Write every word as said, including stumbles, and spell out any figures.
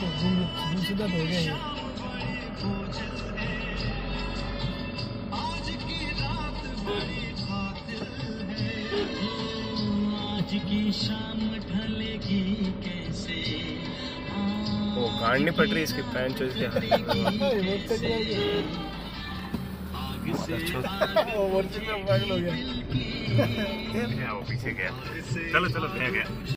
गुमशुदा हो गया ये। आज की शाम ढलेगी कैसे, वो गाड़ नहीं पड़ रही इसकी पैंट जो इसके वो पीछे गया। चलो चलो गया